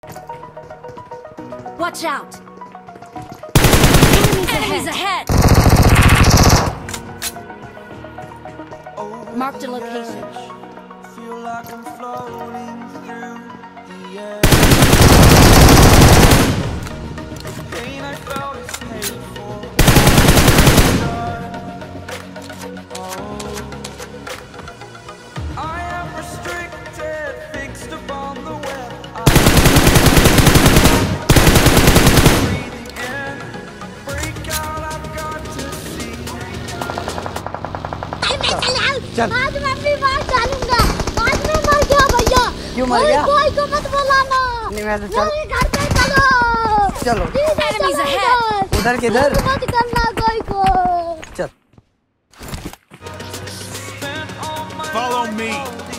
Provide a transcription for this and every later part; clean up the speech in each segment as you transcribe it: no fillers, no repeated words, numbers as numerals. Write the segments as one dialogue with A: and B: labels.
A: Watch out! Enemies ahead! Marked a location.
B: Feel like I'm floating through the air. Pain I felt is paid for. I am restricted, fixed upon the web. Breathing in, break out, I've got to see.
C: चल।
D: आज मैं अपनी बात डालूंगा। आज मैं मर गया भैया।
C: क्यों मर गया?
D: कोई को मत बुलाना।
C: नहीं मैं तो चल।
D: मेरे घर पे चलो।
C: चलो।
A: Enemies ahead!
C: उधर किधर?
D: मत करना कोई को।
C: चल।
B: Follow me.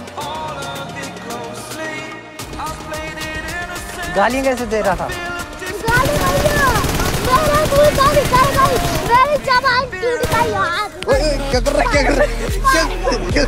C: गालियाँ कैसे दे रहा था?
D: गाली भैया। मेरा मुंह गाली कर गई। मेरी जबान टूट गई आज।
C: ओए क्या कर रहा है? क्या कर रहा है? क्या?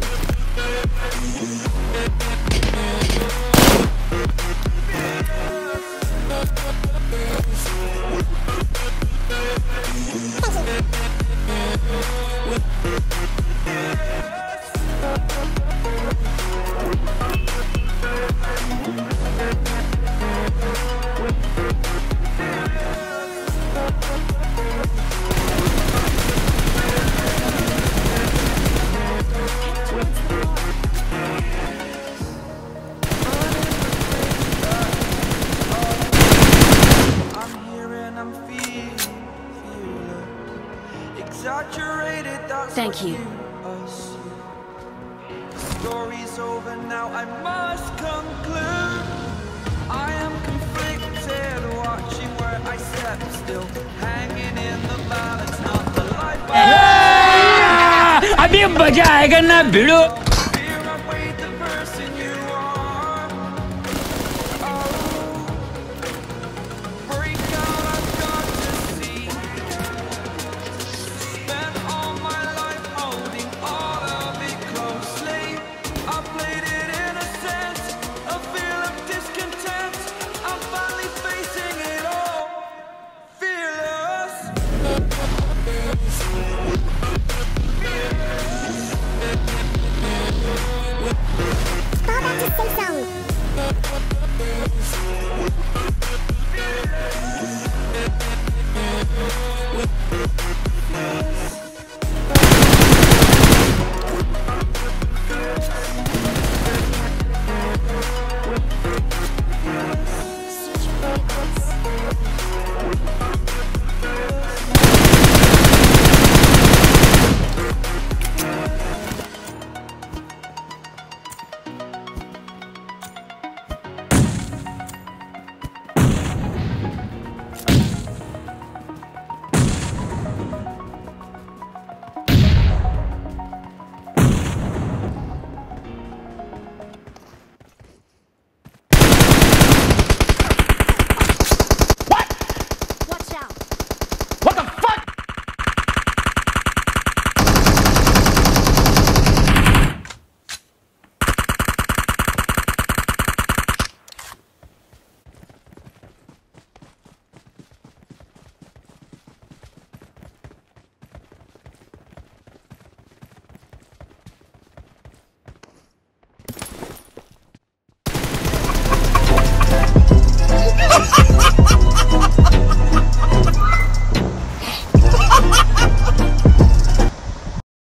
A: Thank you.
B: Story's over now, I must conclude. I am conflicted, watching where I step still, hanging in the balance, not the life.
E: अभी मजा आएगा ना भिड़ो।